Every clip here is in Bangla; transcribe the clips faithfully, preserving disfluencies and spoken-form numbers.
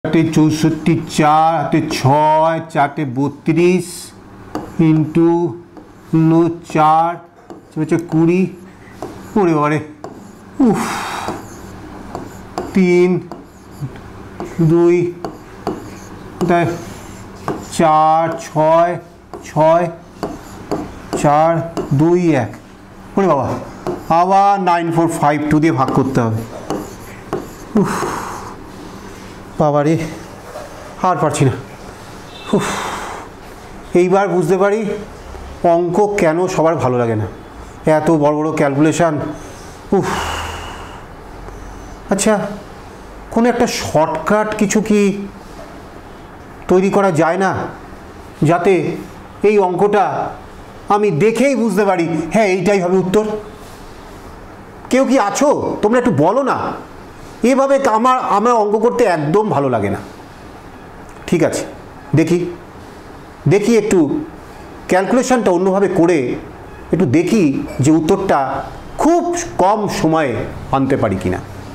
চারটে চৌষট্টি, চার হাতে ছয়, চারটে বত্রিশ ইন্টু চার হচ্ছে কুড়ি। ওরে বাবারে, উফ, তিন দুই চার, ছয় ছয় চার দুই এক। ওরে বাবা, আবার নাইন ফোর ফাইভ টু দিয়ে ভাগ করতে হবে। উফ বাবারে, আর পারছি না। উফ, এইবার বুঝতে পারি অঙ্ক কেন সবার ভালো লাগে না, এত বড় বড় ক্যালকুলেশান। উফ, আচ্ছা, কোনো একটা শর্টকাট কিছু কি তৈরি করা যায় না, যাতে এই অঙ্কটা আমি দেখেই বুঝতে পারি হ্যাঁ এইটাই হবে উত্তর? কেউ কি আছো? তোমরা একটু বলো না। এভাবে আমার আমার অঙ্ক করতে একদম ভালো লাগে না। ঠিক আছে, দেখি দেখি একটু ক্যালকুলেশনটা অন্যভাবে করে একটু দেখি যে উত্তরটা খুব কম সময়ে আনতে পারি কিনা।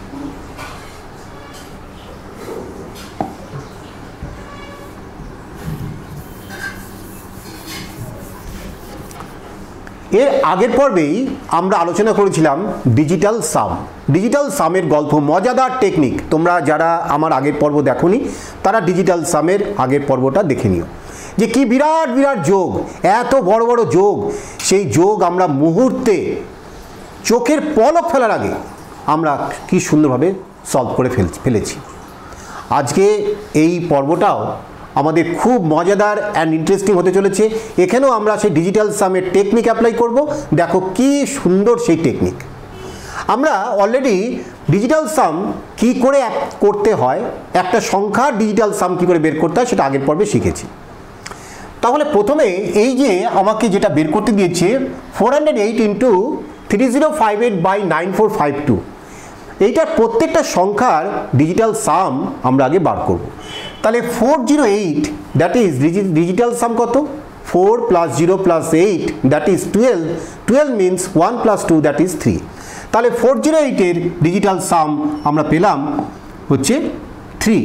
এর আগের পর্বেই আমরা আলোচনা করেছিলাম ডিজিটাল সাম। ডিজিটাল সামের গল্প, মজাদার টেকনিক। তোমরা যারা আমার আগের পর্ব দেখোনি তারা ডিজিটাল সামের আগের পর্বটা দেখে নিও, যে কি বিরাট বিরাট যোগ, এত বড় বড় যোগ। সেই যোগ আমরা মুহূর্তে, চোখের পলক ফেলার আগে আমরা কি সুন্দরভাবে সলভ করে ফেল ফেলেছি। আজকে এই পর্বটাও আমাদের খুব মজাদার অ্যান্ড ইন্টারেস্টিং হতে চলেছে। এখানেও আমরা সেই ডিজিটাল সামের টেকনিক অ্যাপ্লাই করব। দেখো কি সুন্দর সেই টেকনিক। আমরা অলরেডি ডিজিটাল সাম কি করে করতে হয়, একটা সংখ্যার ডিজিটাল সাম কি করে বের করতে হয় সেটা আগের পর্বে শিখেছি। তাহলে প্রথমে এই যে আমাকে যেটা বের করতে দিয়েছে four hundred eight into three zero five eight by nine four five two, এইটার প্রত্যেকটা সংখ্যার ডিজিটাল সাম আমরা আগে বার করব। তাহলে four zero eight that is digital sum কত? Four plus zero plus eight that is twelve. Twelve means one plus two that is three. তাহলে ফোর জিরো এইটের ডিজিটাল সাম আমরা পেলাম হচ্ছে three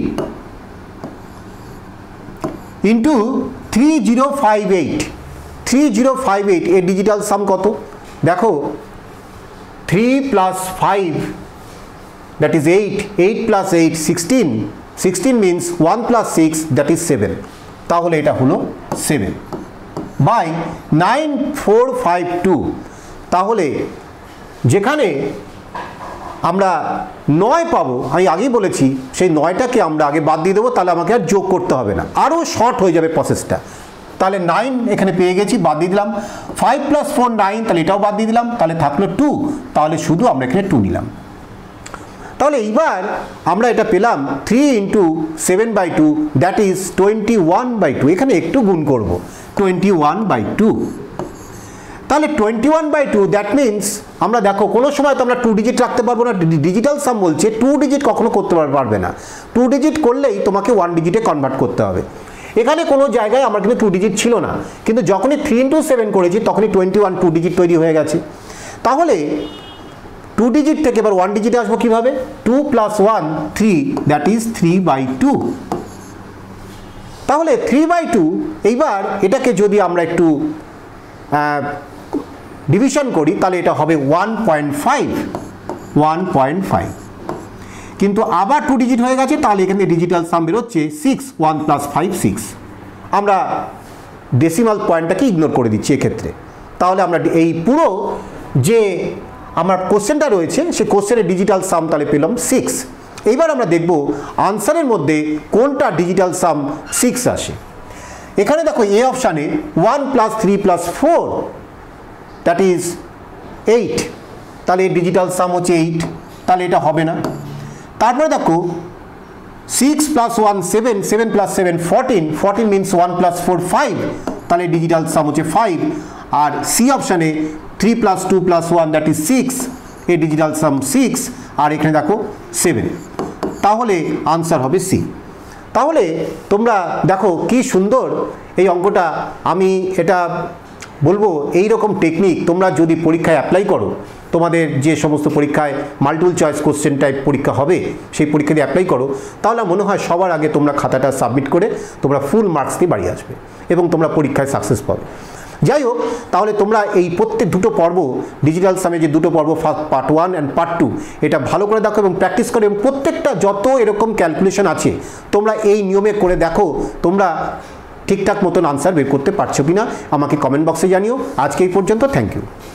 into three zero five eight. Three zero five eight এর ডিজিটাল সাম কত? দেখো, three plus five that is eight, eight plus eight, sixteen, sixteen means one plus six that is seven, তাহলে এটা হলো seven by nine four five two। তাহলে যেখানে আমরা নয় পাবো, আমি আগেই বলেছি সেই নয়টাকে আমরা আগে বাদ দিয়ে দেবো, তাহলে আমাকে আর যোগ করতে হবে না, আরও শর্ট হয়ে যাবে প্রসেসটা। তাহলে নাইন এখানে পেয়ে গেছি, বাদ দিয়ে দিলাম। ফাইভ প্লাস ফোর নাইন, তাহলে এটাও বাদ দিয়ে দিলাম, তাহলে থাকলো টু। তাহলে শুধু আমরা এখানে টু নিলাম। তাহলে এইবার আমরা এটা পেলাম three into seven by two that is twenty one by two. এখানে একটু গুণ করব, টোয়েন্টি ওয়ান বাই টু। তাহলে twenty one by two that means আমরা দেখো কোনো সময় তো আমরা টু ডিজিট রাখতে পারবো না। ডিজিটাল সাম বলছে টু ডিজিট কখনো করতে পারবে না। টু ডিজিট করলেই তোমাকে ওয়ান ডিজিটে কনভার্ট করতে হবে। এখানে কোনো জায়গায় আমার কিন্তু টু ডিজিট ছিল না, কিন্তু যখনই থ্রি ইন্টু সেভেন করেছি তখনই টোয়েন্টি ওয়ান টু ডিজিট তৈরি হয়ে গেছে। তাহলে টু ডিজিট থেকে এবার ওয়ান ডিজিটে আসবো কীভাবে? Two plus one three that is three by two. তাহলে থ্রি বাই টু, এইবার এটাকে যদি আমরা একটু ডিভিশন করি তাহলে এটা হবে one point five, one point five. কিন্তু আবার টু ডিজিট হয়ে গেছে, তাহলে এখানে ডিজিটাল সাম বেরোচ্ছে six, one plus five six. আমরা ডেসিমাল পয়েন্টটাকে ইগনোর করে দিচ্ছি এক্ষেত্রে। তাহলে আমরা এই পুরো যে আমার কোশ্চেনটা রয়েছে সেই কোশ্চেনের ডিজিটাল সাম তাহলে পেলাম সিক্স। এইবার আমরা দেখব আনসারের মধ্যে কোনটা ডিজিটাল সাম সিক্স আসে। এখানে দেখো এ অপশানে one plus three plus four that is eight, তাহলে ডিজিটাল সাম হচ্ছে এইট, তাহলে এটা হবে না। তারপরে দেখো six plus one seven, seven plus seven fourteen, fourteen means one plus four five, তাহলে ডিজিটাল সাম হচ্ছে ফাইভ। আর সি অপশানে three plus two plus one that is six, এ ডিজিটাল সাম সিক্স। আর এখানে দেখো সেভেন, তাহলে আনসার হবে সি। তাহলে তোমরা দেখো কি সুন্দর এই অঙ্কটা। আমি এটা বলবো এই রকম টেকনিক তোমরা যদি পরীক্ষায় অ্যাপ্লাই করো তোমাদের যে সমস্ত পরীক্ষায় মাল্টিপল চয়েস কোশ্চেন টাইপ পরীক্ষা হবে সেই পরীক্ষা দিয়ে অ্যাপ্লাই করো, তাহলে মনে হয় সবার আগে তোমরা খাতাটা সাবমিট করে তোমরা ফুল মার্কস দিয়ে বাড়ি আসবে এবং তোমরা পরীক্ষায় সাকসেস পাবে। যাই হোক, তাহলে তোমরা এই প্রত্যেক দুটো পর্ব ডিজিটাল সামে যে দুটো পর্ব part one and part two এটা ভালো করে দেখো এবং প্র্যাকটিস করো, এবং প্রত্যেকটা যত এরকম ক্যালকুলেশন আছে তোমরা এই নিয়মে করে দেখো তোমরা ঠিকঠাক মতন আনসার বের করতে পারছো কিনা আমাকে কমেন্ট বক্সে জানিও। আজকে এই পর্যন্ত, থ্যাংক ইউ।